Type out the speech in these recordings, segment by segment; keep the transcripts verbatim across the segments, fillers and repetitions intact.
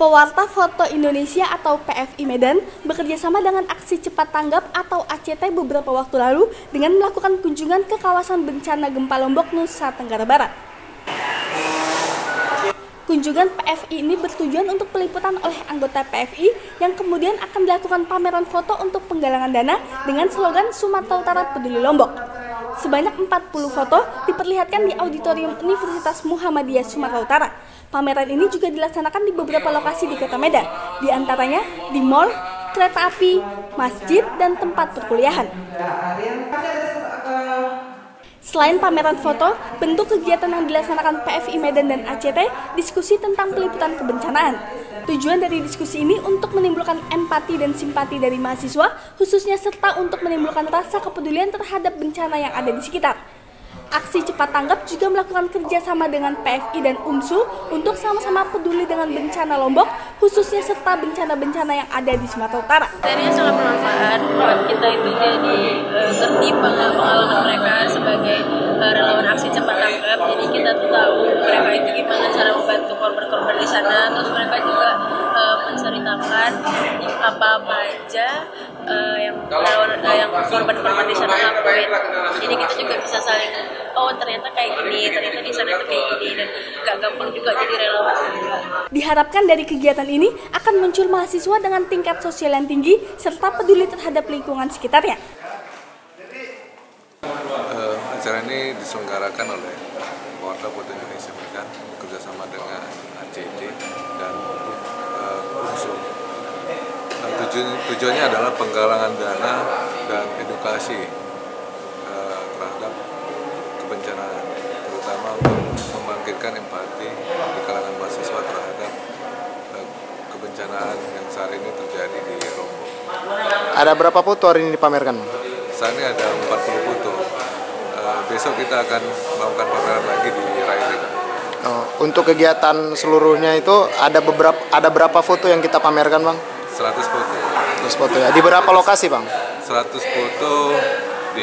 Pewarta Foto Indonesia atau P F I Medan bekerjasama dengan Aksi Cepat Tanggap atau A C T beberapa waktu lalu dengan melakukan kunjungan ke kawasan bencana gempa Lombok, Nusa Tenggara Barat. Kunjungan P F I ini bertujuan untuk peliputan oleh anggota P F I yang kemudian akan dilakukan pameran foto untuk penggalangan dana dengan slogan Sumatera Utara Peduli Lombok. Sebanyak empat puluh foto diperlihatkan di Auditorium Universitas Muhammadiyah Sumatera Utara. Pameran ini juga dilaksanakan di beberapa lokasi di Kota Medan, di antaranya di mal, kereta api, masjid, dan tempat perkuliahan. Selain pameran foto, bentuk kegiatan yang dilaksanakan P F I Medan dan A C T diskusi tentang peliputan kebencanaan. Tujuan dari diskusi ini untuk menimbulkan empati dan simpati dari mahasiswa, khususnya serta untuk menimbulkan rasa kepedulian terhadap bencana yang ada di sekitar. Aksi Cepat Tanggap juga melakukan kerjasama dengan P F I dan U M S U untuk sama-sama peduli dengan bencana Lombok, khususnya serta bencana-bencana yang ada di Sumatera Utara. Materinya sangat bermanfaat buat kita itu jadi uh, ngerti pengalaman mereka sebagai uh, relawan Aksi Cepat Tanggap. Jadi kita tuh tahu mereka itu gimana cara membantu korban-korban di sana. Terus mereka juga uh, menceritakan apa-apa aja uh, yang relawan uh, yang korban-korban di sana lakuin. Jadi kita juga bisa saling, oh ternyata kayak gini, ternyata di sana itu kayak gini, dan gak gampang juga jadi relawan juga. Diharapkan dari kegiatan ini akan muncul mahasiswa dengan tingkat sosial yang tinggi serta peduli terhadap lingkungan sekitarnya. Uh, acara ini diselenggarakan oleh Pewarta Foto Indonesia Medan bekerjasama dengan A C T dan uh, U M S U. Nah, tujuan, tujuannya adalah penggalangan dana dan edukasi uh, terhadap kebencanaan, terutama untuk membangkitkan empati di kalangan mahasiswa terhadap uh, kebencanaan yang saat ini terjadi di Lombok. Ada berapa foto hari ini dipamerkan? Saat ini ada empat puluh foto. Uh, besok kita akan melakukan pameran lagi di Railing. Oh, untuk kegiatan seluruhnya itu ada beberapa ada berapa foto yang kita pamerkan, Bang? seratus foto. seratus foto ya. Di berapa lokasi, Bang? seratus foto di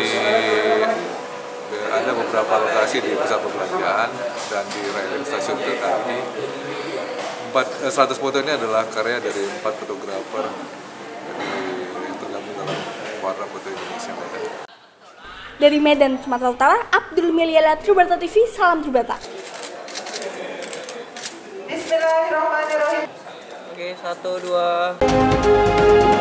ada beberapa lokasi di pusat perbelanjaan dan di Railing stasiun kereta api. Empat, eh, seratus foto ini adalah karya dari empat fotografer yang tergabung dalam Pewarta Foto Indonesia Medan. Dari Medan, Sumatera Utara, Abdul Meliala, Tribata T V, salam Tribata. Bismillahirrahmanirrahim. Oke, satu, dua.